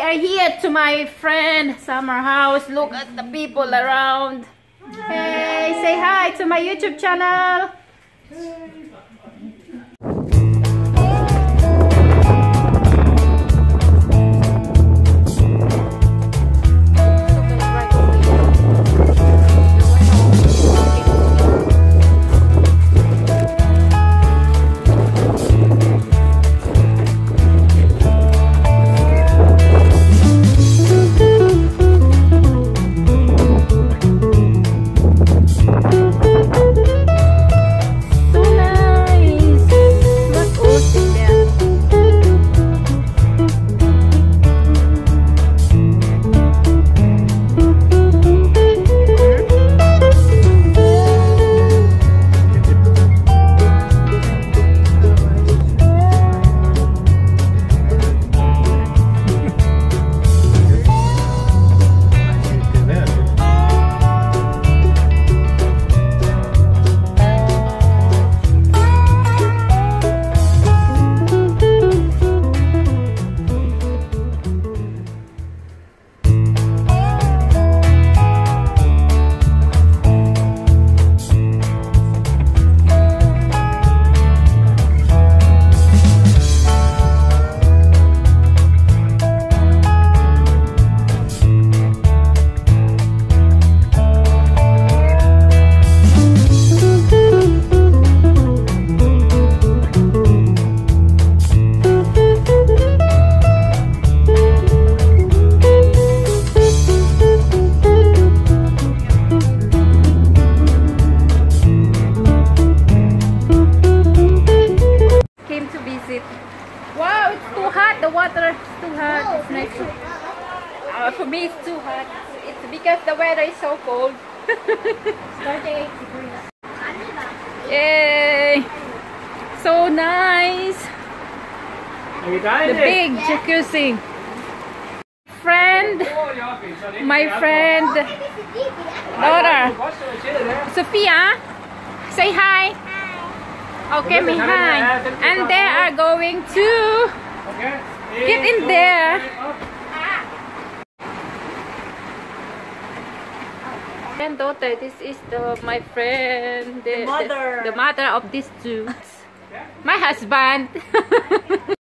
are here to my friend summer house. Look at the people around. Hey, say hi to my YouTube channel. Wow, it's too hot. The water is too hot. It's nice. For me, it's too hot. It's because the weather is so cold. 38 degrees. Yay! So nice. The big jacuzzi. My friend, daughter, Sophia, say hi. Okay, me hi. And they are going to get in there. Granddaughter, this is my friend, the mother of these two. My husband.